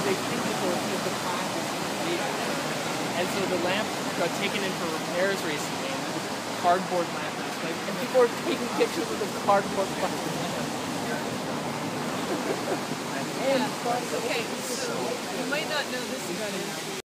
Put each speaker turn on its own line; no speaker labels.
they think that the plaque is completed. And so the lamp got taken in for repairs recently. Cardboard lamp. And people are taking pictures of the cardboard lamp.
Yeah. Okay, so you might not know this about it.